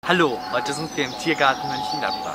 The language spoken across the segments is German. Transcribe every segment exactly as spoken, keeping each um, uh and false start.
Hallo, heute sind wir im Tiergarten Mönchengladbach.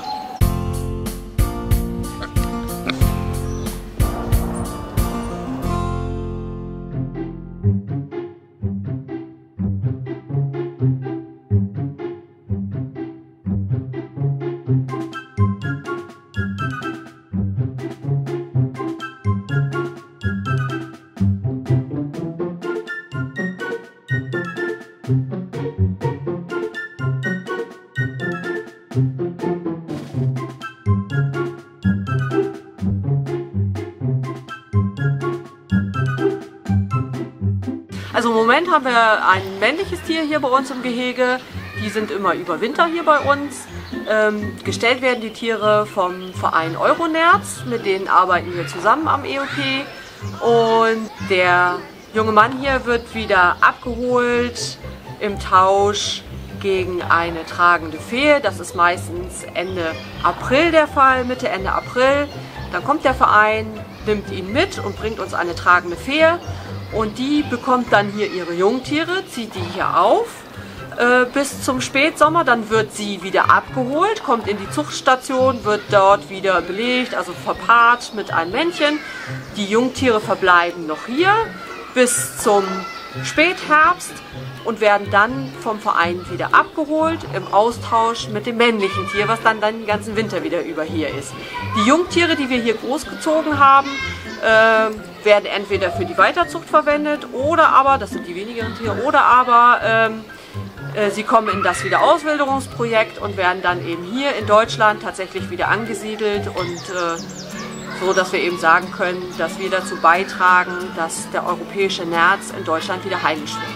Also im Moment haben wir ein männliches Tier hier bei uns im Gehege. Die sind immer über Winter hier bei uns. Ähm, gestellt werden die Tiere vom Verein Euronerz, mit denen arbeiten wir zusammen am E O P. Und der junge Mann hier wird wieder abgeholt im Tausch gegen eine tragende Fee. Das ist meistens Ende April der Fall, Mitte, Ende April. Dann kommt der Verein, nimmt ihn mit und bringt uns eine tragende Fee. Und die bekommt dann hier ihre Jungtiere, zieht die hier auf äh, bis zum Spätsommer. Dann wird sie wieder abgeholt, kommt in die Zuchtstation, wird dort wieder belegt, also verpaart mit einem Männchen. Die Jungtiere verbleiben noch hier bis zum Spätherbst und werden dann vom Verein wieder abgeholt im Austausch mit dem männlichen Tier, was dann, dann den ganzen Winter wieder über hier ist. Die Jungtiere, die wir hier großgezogen haben, äh, werden entweder für die Weiterzucht verwendet oder aber, das sind die wenigeren Tiere, oder aber ähm, äh, sie kommen in das Wiederauswilderungsprojekt und werden dann eben hier in Deutschland tatsächlich wieder angesiedelt und äh, so, dass wir eben sagen können, dass wir dazu beitragen, dass der europäische Nerz in Deutschland wieder heimisch wird.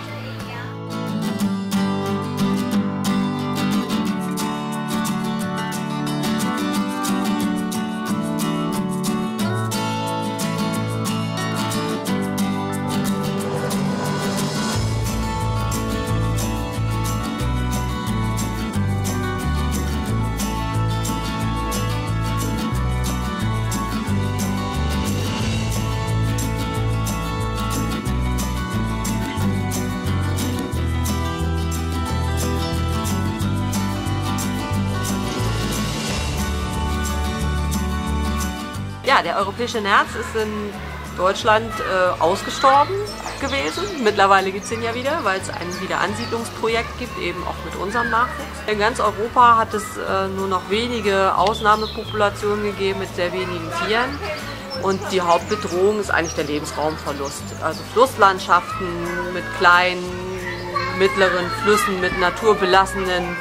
Ja, der europäische Nerz ist in Deutschland äh, ausgestorben gewesen. Mittlerweile gibt es ihn ja wieder, weil es ein Wiederansiedlungsprojekt gibt, eben auch mit unserem Nachwuchs. In ganz Europa hat es äh, nur noch wenige Ausnahmepopulationen gegeben mit sehr wenigen Tieren. Und die Hauptbedrohung ist eigentlich der Lebensraumverlust. Also Flusslandschaften mit kleinen, mittleren Flüssen, mit naturbelassenen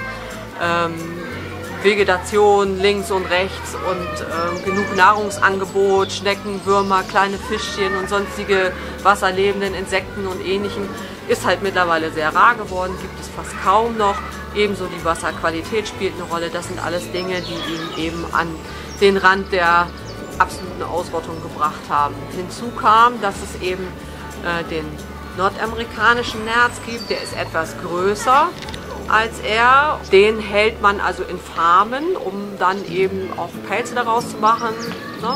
ähm, Vegetation links und rechts und äh, genug Nahrungsangebot, Schnecken, Würmer, kleine Fischchen und sonstige wasserlebenden Insekten und Ähnlichem ist halt mittlerweile sehr rar geworden, gibt es fast kaum noch. Ebenso die Wasserqualität spielt eine Rolle. Das sind alles Dinge, die ihn eben an den Rand der absoluten Ausrottung gebracht haben. Hinzu kam, dass es eben äh, den nordamerikanischen Nerz gibt, der ist etwas größer als er. Den hält man also in Farmen, um dann eben auch Pelze daraus zu machen. Ne?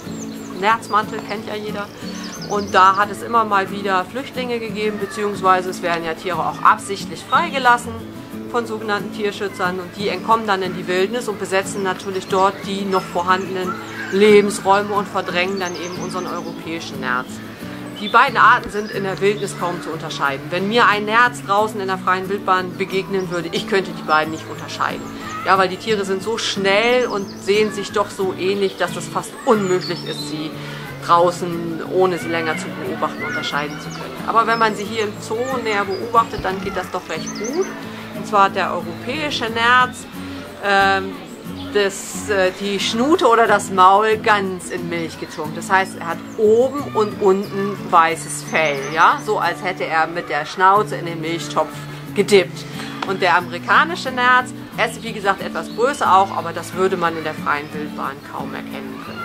Nerzmantel kennt ja jeder. Und da hat es immer mal wieder Flüchtlinge gegeben, beziehungsweise es werden ja Tiere auch absichtlich freigelassen von sogenannten Tierschützern. Und die entkommen dann in die Wildnis und besetzen natürlich dort die noch vorhandenen Lebensräume und verdrängen dann eben unseren europäischen Nerz. Die beiden Arten sind in der Wildnis kaum zu unterscheiden. Wenn mir ein Nerz draußen in der freien Wildbahn begegnen würde, ich könnte die beiden nicht unterscheiden. Ja, weil die Tiere sind so schnell und sehen sich doch so ähnlich, dass es fast unmöglich ist, sie draußen, ohne sie länger zu beobachten, unterscheiden zu können. Aber wenn man sie hier im Zoo näher beobachtet, dann geht das doch recht gut. Und zwar hat der europäische Nerz ähm, Das, äh, die Schnute oder das Maul ganz in Milch getunkt. Das heißt, er hat oben und unten weißes Fell, ja? So als hätte er mit der Schnauze in den Milchtopf gedippt. Und der amerikanische Nerz, er ist wie gesagt etwas größer auch, aber das würde man in der freien Wildbahn kaum erkennen können.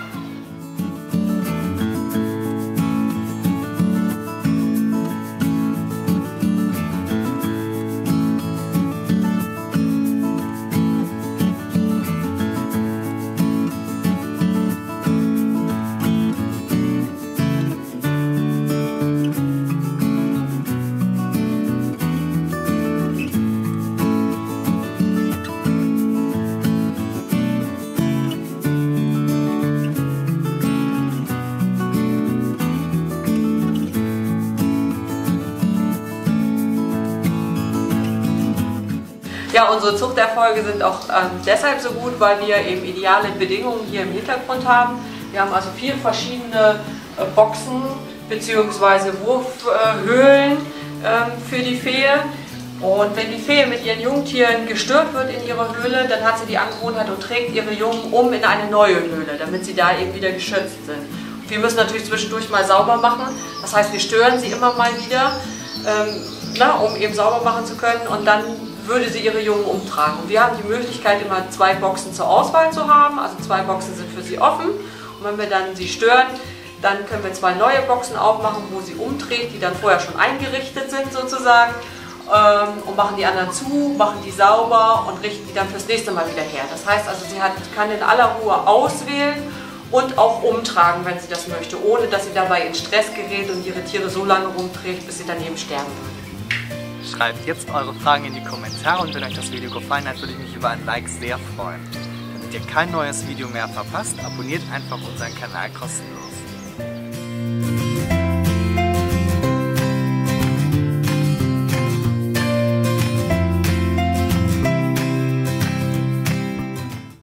Ja, unsere Zuchterfolge sind auch ähm, deshalb so gut, weil wir eben ideale Bedingungen hier im Hintergrund haben. Wir haben also vier verschiedene äh, Boxen bzw. Wurfhöhlen äh, für die Fehe. Und wenn die Fehe mit ihren Jungtieren gestört wird in ihrer Höhle, dann hat sie die Angewohnheit und trägt ihre Jungen um in eine neue Höhle, damit sie da eben wieder geschützt sind. Und wir müssen natürlich zwischendurch mal sauber machen, das heißt, wir stören sie immer mal wieder, ähm, na, um eben sauber machen zu können, und dann würde sie ihre Jungen umtragen. Und wir haben die Möglichkeit, immer zwei Boxen zur Auswahl zu haben, also zwei Boxen sind für sie offen, und wenn wir dann sie stören, dann können wir zwei neue Boxen aufmachen, wo sie umdreht, die dann vorher schon eingerichtet sind sozusagen. Und machen die anderen zu, machen die sauber und richten die dann fürs nächste Mal wieder her. Das heißt also, sie hat, kann in aller Ruhe auswählen und auch umtragen, wenn sie das möchte, ohne dass sie dabei in Stress gerät und ihre Tiere so lange rumträgt, bis sie daneben sterben würden. Schreibt jetzt eure Fragen in die Kommentare, und wenn euch das Video gefallen hat, würde ich mich über ein Like sehr freuen. Damit ihr kein neues Video mehr verpasst, abonniert einfach unseren Kanal kostenlos.